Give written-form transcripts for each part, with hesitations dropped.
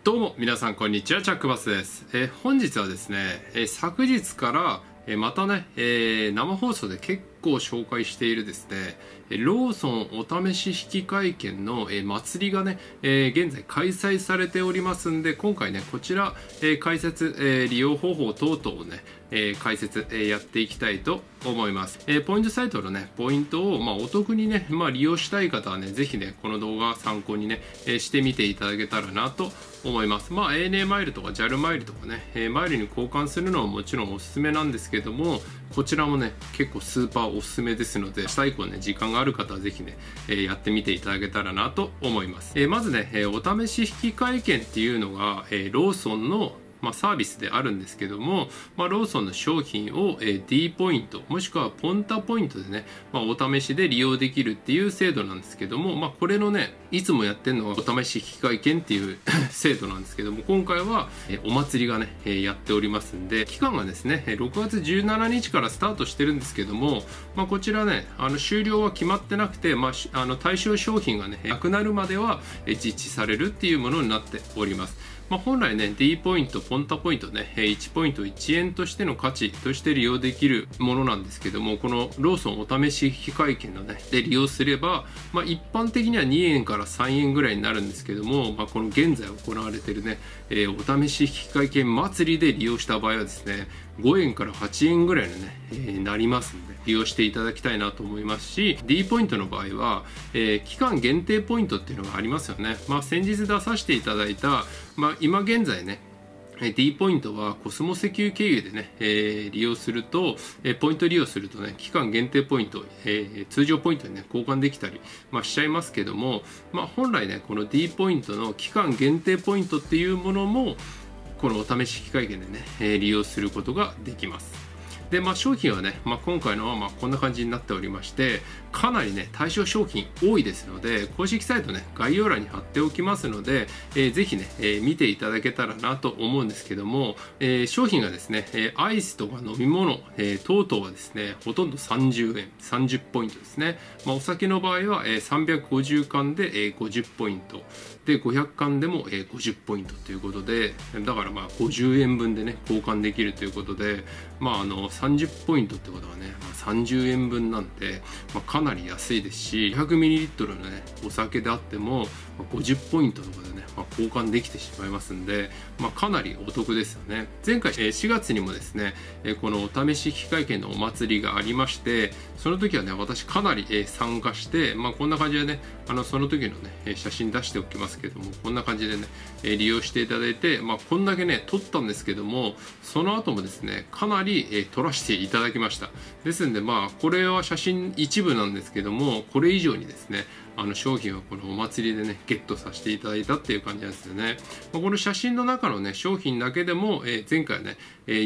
どうも皆さんこんにちは、チャックバスです。本日はですね、昨日からまたね、生放送で結構紹介しているですね、ローソンお試し引換券の祭りがね、現在開催されておりますんで、今回ねこちら解説、利用方法等々をね解説やっていきたいと思います。ポイントサイトのねポイントをお得にね利用したい方はねぜひねこの動画参考にねしてみていただけたらなと思います。ANA マイルとか JAL マイルとかねマイルに交換するのはもちろんおすすめなんですけども、こちらもね結構スーパーおすすめですので、明日以降ね時間がある方はぜひねやってみていただけたらなと思います。まずねお試し引換券っていうのがローソンのサービスであるんですけども、ローソンの商品を D ポイントもしくはポンタポイントでね、お試しで利用できるっていう制度なんですけども、これのねいつもやってるのはお試し引換券っていう制度なんですけども、今回はお祭りがねやっておりますんで、期間がですね6月17日からスタートしてるんですけども、こちらね終了は決まってなくて、対象商品がねなくなるまでは実施されるっていうものになっております。本来ね D ポイント、ポンタポイントね1ポイント1円としての価値として利用できるものなんですけども、このローソンお試し引換券のねで利用すれば、一般的には2円から3円ぐらいになるんですけども、この現在行われているねお試し引換券祭りで利用した場合はですね5円から8円ぐらいのねなりますんで利用していただきたいなと思いますし、 D ポイントの場合は期間限定ポイントっていうのがありますよね。先日出させていただいた今現在ね D ポイントはコスモ石油経由でね利用するとポイント利用するとね期間限定ポイント通常ポイントにね交換できたりしちゃいますけども、本来ねこの D ポイントの期間限定ポイントっていうものもこのお試し引換券でね利用することができます。で商品はね、今回のはこんな感じになっておりまして、かなりね対象商品多いですので、公式サイトね概要欄に貼っておきますので、ぜひね、見ていただけたらなと思うんですけども、商品がですねアイスとか飲み物、等々はですねほとんど30円30ポイントですね。お酒の場合は350缶で50ポイントで、500缶でも50ポイントということで、だから50円分でね交換できるということで、30ポイントってことはね、30円分なんで、かなり安いですし、500ml のねお酒であっても50ポイントとかでね、交換できてしまいますんで、かなりお得ですよね。前回4月にもですねこのお試し引換券のお祭りがありまして、その時はね私かなり参加して、こんな感じでねその時のね写真出しておきますけども、こんな感じでね利用していただいて、こんだけね撮ったんですけども、その後もですねかなり撮らせていただきました。ですんでこれは写真一部なんですけども、これ以上にですね商品はこのお祭りでねゲットさせていただいたっていう感じなんですよね。この写真の中のね商品だけでも前回ね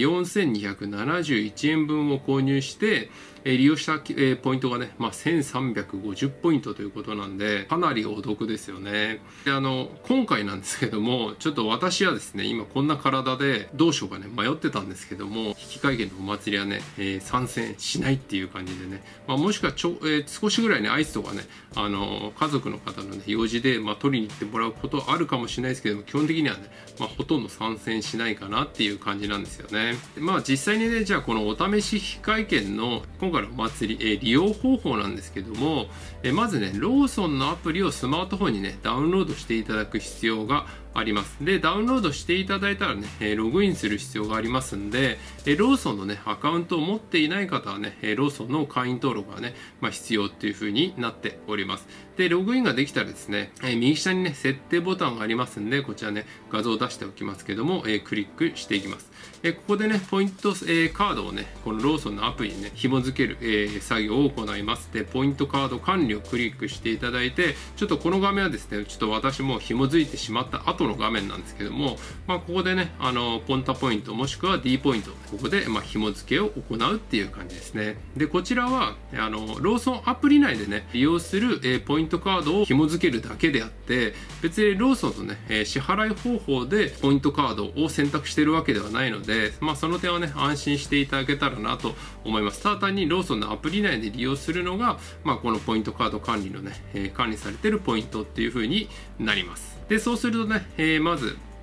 4271円分を購入して利用したポイントがね1350ポイントということなんで、かなりお得ですよね。で今回なんですけども、ちょっと私はですね今こんな体でどうしようかね迷ってたんですけども、引換券のお祭りはね参戦しないっていう感じでね、もしくは少しぐらいねアイスとかね家族の方のね用事で取りに行ってもらうことはあるかもしれないですけども、基本的にはねほとんど参戦しないかなっていう感じなんですよね。実際にねじゃあこのお試し引換券の今回のお祭り利用方法なんですけども、まずねローソンのアプリをスマートフォンにねダウンロードしていただく必要があります。でダウンロードしていただいたらねログインする必要がありますんで、ローソンのねアカウントを持っていない方はねローソンの会員登録がね必要っていう風になっております。でログインができたらですね右下にね設定ボタンがありますんで、こちらね画像を出しておきますけどもクリックしていきます。ここでねポイントカードをねこのローソンのアプリにね紐付ける作業を行います。でポイントカード管理をクリックしていただいて、ちょっとこの画面はですねちょっと私も紐付いてしまった後の画面なんですけども、ここでねポンタポイントもしくは D ポイント、ここで紐付けを行うっていう感じですね。でこちらはローソンアプリ内でね利用するポイントカードを紐付けるだけであって、別にローソンのね支払い方法でポイントカードを選択しているわけではないので、その点はね安心していただけたらなと思います。ただ単にローソンのアプリ内で利用するのが、このポイントカード管理のね管理されているポイントっていう風になります。でそうするとねまず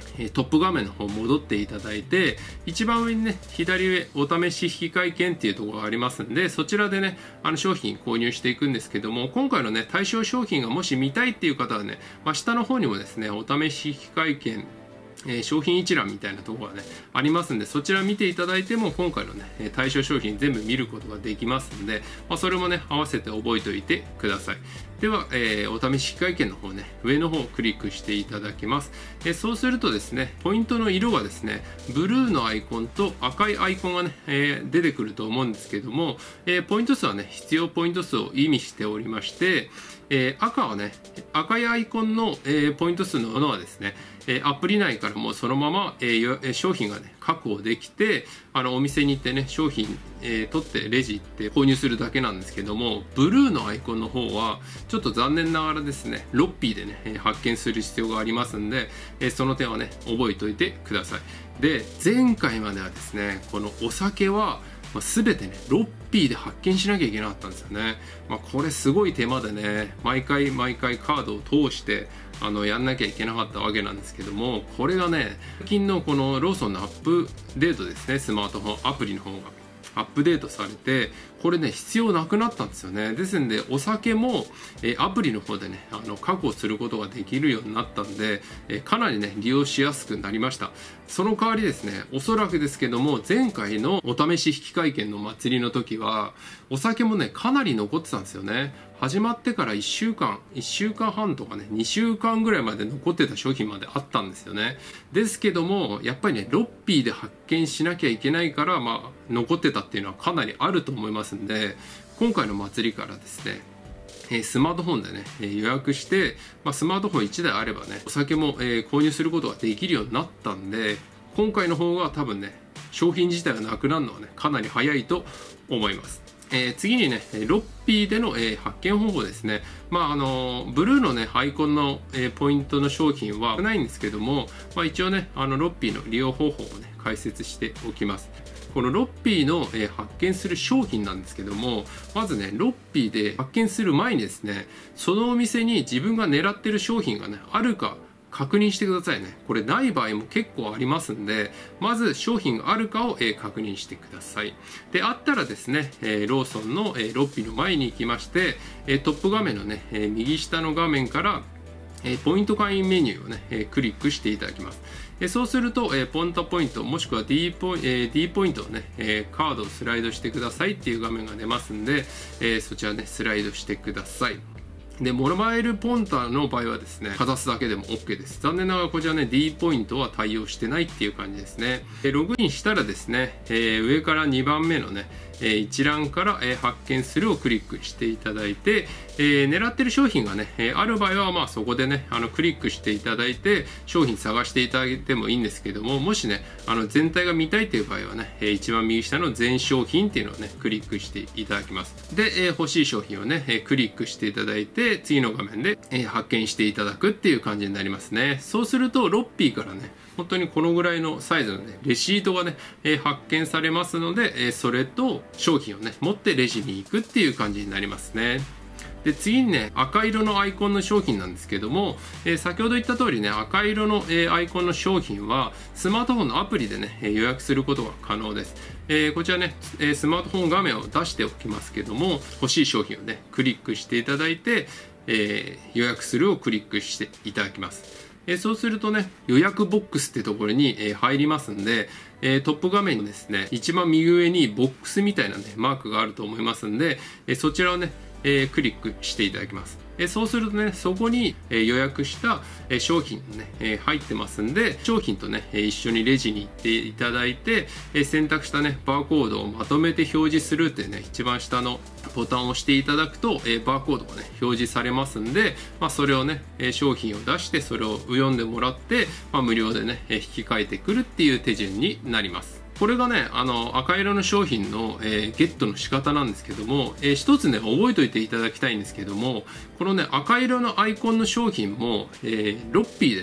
トップ画面の方戻っていただいて、一番上にね、左上お試し引換券っていうところがありますんで、そちらでね、商品購入していくんですけども、今回のね、対象商品がもし見たいっていう方はね、下の方にもですね、お試し引換券商品一覧みたいなところがねありますんで、そちら見ていただいても今回のね対象商品全部見ることができますので、それもね合わせて覚えておいてください。では、お試し引換券の方ね、上の方をクリックしていただきます。そうするとですね、ポイントの色がですね、ブルーのアイコンと赤いアイコンがね、出てくると思うんですけども、ポイント数はね、必要ポイント数を意味しておりまして、赤はね、赤いアイコンの、ポイント数のものはですね、アプリ内からもそのまま、商品がね確保できて、お店に行ってね商品、取ってレジ行って購入するだけなんですけども、ブルーのアイコンの方はちょっと残念ながらですね、ロッピーでね発見する必要がありますんで、その点はね覚えておいてください。で、前回まではですね、このお酒は全てねロッピーで発見しなきゃいけなかったんですよね。これすごい手間でね、毎回カードを通してやんなきゃいけなかったわけなんですけども、これがね最近のこのローソンのアップデートですね、スマートフォンアプリの方がアップデートされて、これね必要なくなったんですよね。ですんでお酒もアプリの方でね確保することができるようになったんで、かなりね利用しやすくなりました。その代わりですね、おそらくですけども、前回のお試し引換券の祭りの時はお酒もねかなり残ってたんですよね。始まってから1週間半とかね2週間ぐらいまで残ってた商品まであったんですよね。ですけどもやっぱりねロッピーで発見しなきゃいけないから、残ってたっていうのはかなりあると思いますんで、今回の祭りからですねスマートフォンでね予約して、スマートフォン1台あればねお酒も購入することができるようになったんで、今回の方が多分ね商品自体がなくなるのはねかなり早いと思います。次にねロッピーでの発見方法ですね。ブルーのねアイコンのポイントの商品はないんですけども、一応ねロッピーの利用方法をね解説しておきます。このロッピーの発見する商品なんですけども、まずねロッピーで発見する前にですね、そのお店に自分が狙ってる商品がねあるか確認してくださいね。これない場合も結構ありますんで、まず商品があるかを確認してください。で、あったらですねローソンのロッピーの前に行きまして、トップ画面のね右下の画面からポイント会員メニューをねクリックしていただきます。そうするとポンタポイントもしくは D ポイントをねカードをスライドしてくださいっていう画面が出ますんで、そちらねスライドしてください。で、モバイルポンタの場合はですね、かざすだけでも OK です。残念ながらこちらね、D ポイントは対応してないっていう感じですね。ログインしたらですね、上から2番目のね、一覧から発見するをクリックしていただいて、狙ってる商品がね、ある場合はそこでねクリックしていただいて商品探していただいてもいいんですけども、もしね全体が見たいという場合はね一番右下の全商品っていうのをねクリックしていただきます。で、欲しい商品をねクリックしていただいて次の画面で発見していただくっていう感じになりますね。そうするとロッピーからね本当にこのぐらいのサイズのねレシートがね発見されますので、それと商品をね持ってレジに行くっていう感じになりますね。で、次にね赤色のアイコンの商品なんですけども、先ほど言った通りね赤色のアイコンの商品はスマートフォンのアプリでね予約することが可能です。こちらねスマートフォン画面を出しておきますけども、欲しい商品をねクリックしていただいて、予約するをクリックしていただきます。そうするとね予約ボックスってところに入りますんで、トップ画面にですね一番右上にボックスみたいなねマークがあると思いますんで、そちらをねクリックしていただきます。そうするとねそこに予約した商品ね入ってますんで、商品とね一緒にレジに行っていただいて、選択したねバーコードをまとめて表示するってね一番下のボタンを押していただくとバーコードがね表示されますんで、それをね商品を出してそれを読んでもらって、無料でね引き換えてくるっていう手順になります。これがね赤色の商品の、ゲットの仕方なんですけども、一つね覚えておいていただきたいんですけども、このね赤色のアイコンの商品も、ロッピーでね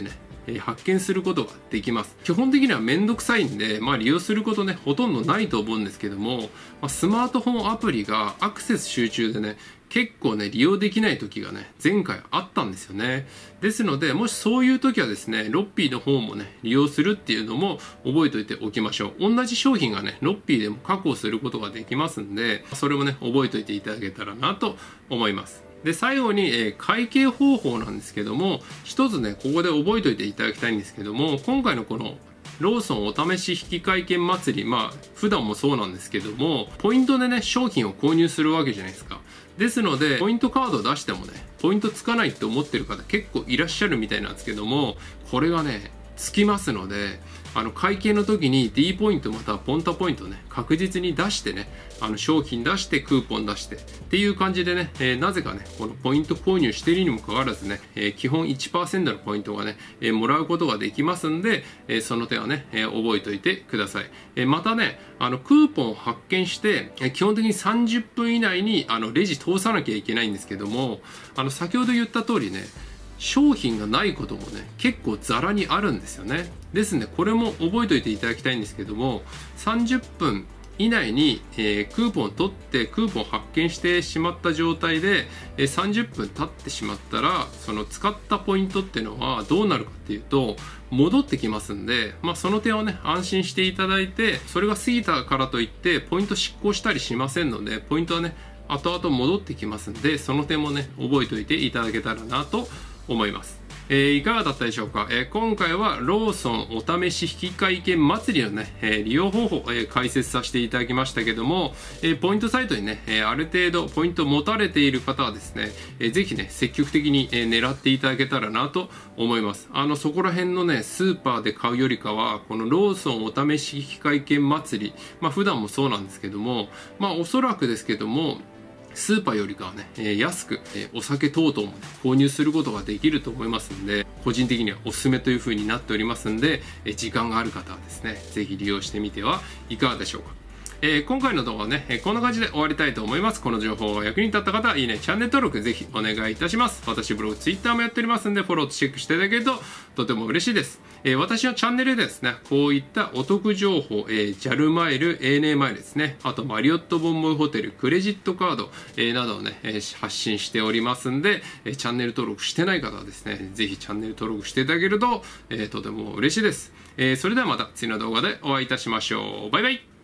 発見することができます。基本的にはめんどくさいんで、利用することね、ほとんどないと思うんですけども、スマートフォンアプリがアクセス集中でね、結構ね、利用できない時がね、前回あったんですよね。ですので、もしそういう時はですね、ロッピーの方もね、利用するっていうのも覚えておいておきましょう。同じ商品がね、ロッピーでも確保することができますんで、それもね、覚えておいていただけたらなと思います。で、最後に、会計方法なんですけども、一つね、ここで覚えておいていただきたいんですけども、今回のこのローソンお試し引換券祭り、普段もそうなんですけども、ポイントでね、商品を購入するわけじゃないですか。ですので、ポイントカードを出してもね、ポイントつかないって思ってる方結構いらっしゃるみたいなんですけども、これがね、つきますので、会計の時に D ポイントまたはポンタポイントね、確実に出してね、商品出してクーポン出してっていう感じでね、なぜかね、このポイント購入しているにもかかわらずね、基本 1% のポイントがね、もらうことができますんで、その点はね、覚えておいてください。またね、クーポンを発見して、基本的に30分以内にレジ通さなきゃいけないんですけども、先ほど言った通りね、商品がないこともね、結構ザラにあるんですよね。ですね、これも覚えておいていただきたいんですけども、30分以内に、クーポンを取ってクーポンを発見してしまった状態で、30分経ってしまったら、その使ったポイントっていうのはどうなるかっていうと、戻ってきますんで、その点はね、安心していただいて、それが過ぎたからといってポイント失効したりしませんので、ポイントはね、後々戻ってきますんで、その点もね、覚えておいていただけたらなと思います。いかがだったでしょうか。今回はローソンお試し引換券祭りのね、利用方法、解説させていただきましたけども、ポイントサイトにね、ある程度ポイントを持たれている方はですね、ぜひね、積極的に、狙っていただけたらなと思います。そこら辺のね、スーパーで買うよりかは、このローソンお試し引換券祭り、普段もそうなんですけども、おそらくですけども、スーパーよりかはね、安く、お酒等々も、ね、購入することができると思いますんで、個人的にはおすすめという風になっておりますんで、時間がある方はですね、ぜひ利用してみてはいかがでしょうか。今回の動画はね、こんな感じで終わりたいと思います。この情報が役に立った方は、いいね、チャンネル登録ぜひお願いいたします。私ブログ、ツイッターもやっておりますんで、フォローとチェックしていただけるととても嬉しいです。私のチャンネルでですね、こういったお得情報、JAL マイル、ANA マイルですね、あとマリオットボンボイホテル、クレジットカード、などをね、発信しておりますんで、チャンネル登録してない方はですね、ぜひチャンネル登録していただけると、とても嬉しいです。それではまた次の動画でお会いいたしましょう。バイバイ。